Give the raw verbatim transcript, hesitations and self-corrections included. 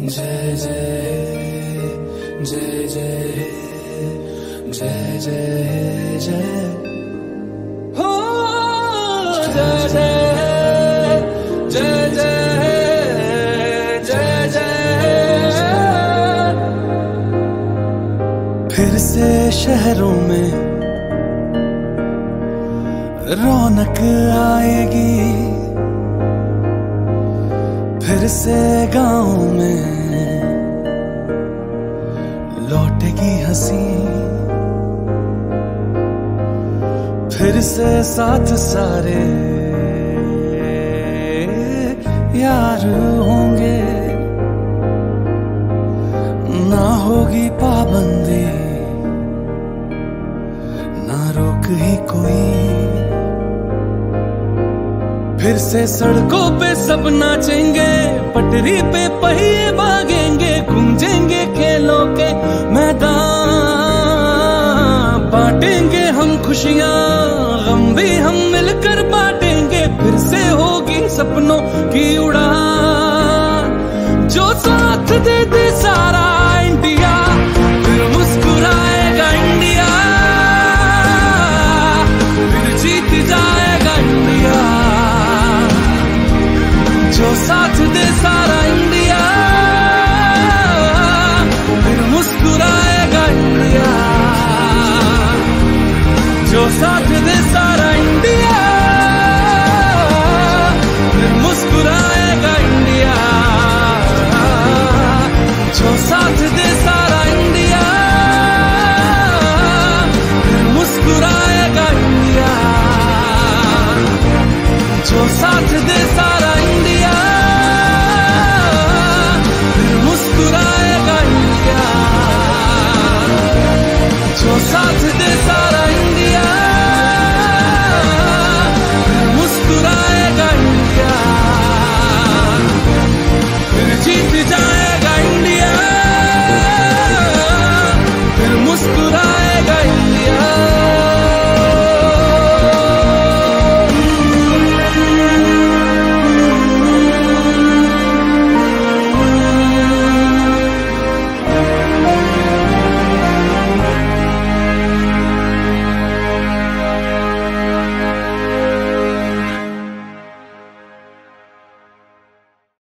जय जय जय जय जय जय जय हो जय जय जय जय जय जय। फिर से शहरों में रौनक आएगी, फिर से गाँव में लौटेगी हंसी, फिर से साथ सारे यार होंगे, ना होगी पाबंदी ना रोक ही कोई, फिर से सड़कों पे सब नाचेंगे, पटरी पे पहिए भागेंगे, गूंजेंगे खेलों के मैदान, बांटेंगे हम खुशियां गम भी हम मिलकर बांटेंगे, फिर से होगी सपनों की उड़ान। जो साथ दे दे सारा इंडिया, फिर मुस्कुराएगा इंडिया, फिर जीत जाएगा इंडिया। जो साथ दे सारा इंडिया, फिर मुस्कुराएगा इंडिया। जो साथ दे सारा इंडिया, फिर मुस्कुराएगा इंडिया। जो साथ दे सारा इंडिया, फिर मुस्कुराएगा इंडिया। जो साथ